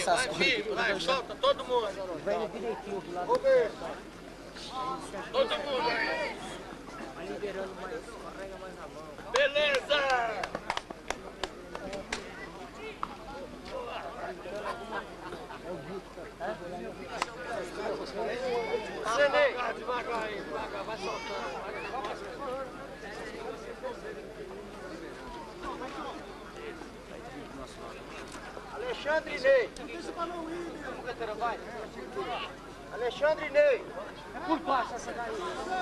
essas coisas. Vai, solta todo mundo. Vai direitinho do lado. Todo mundo aí. Vai liberando mais, carrega mais na mão. Beleza! Devagar aí, devagar, vai soltando. Alexandre Ney. Vai. Alexandre Ney. Por baixo essa daí.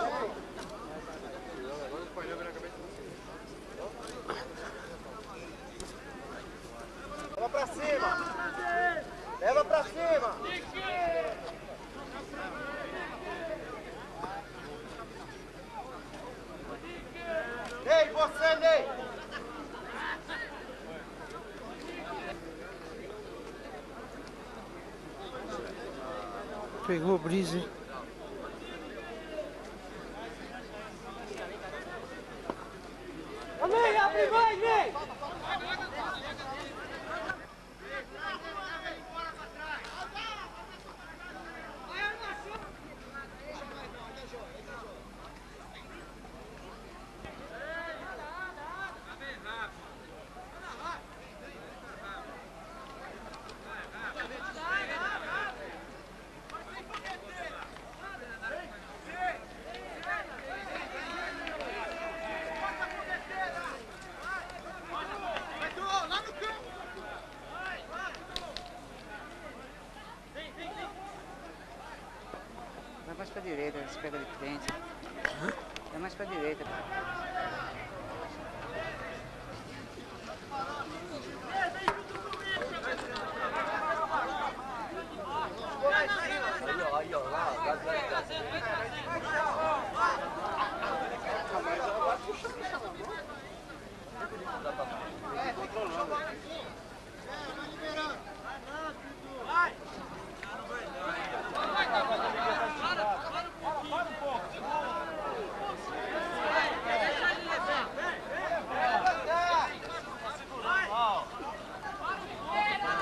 Leva pra cima. Leva pra cima. Ney, você, Ney. Pegou a brisa. Ney, abre mais, Ney! Vai mais pra direita, se pega de frente. Vai mais pra direita. Aí, ó, lá,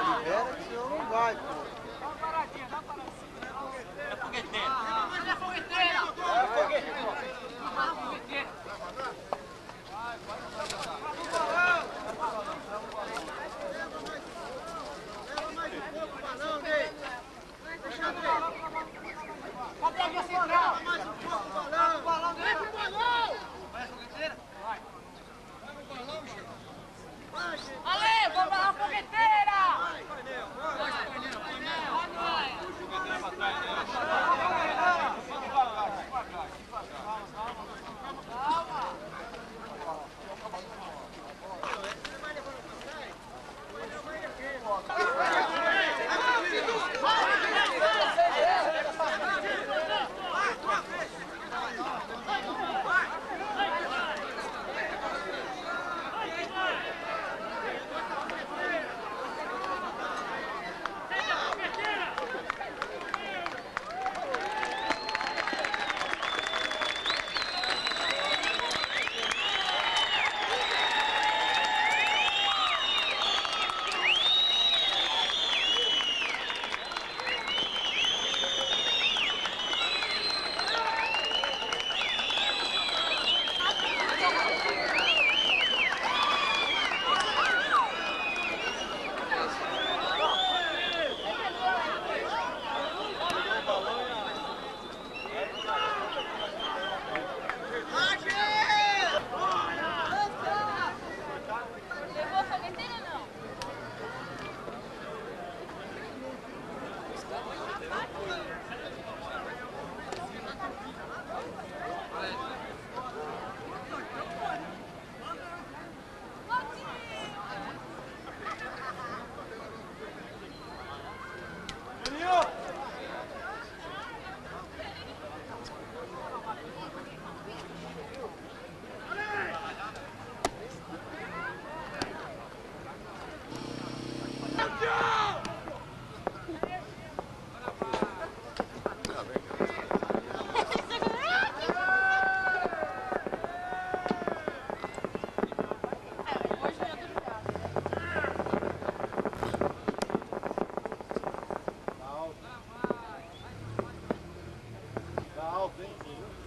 não vai, pô. Dá uma paradinha, dá uma paradinha. É fogueteiro. alguém, entendeu?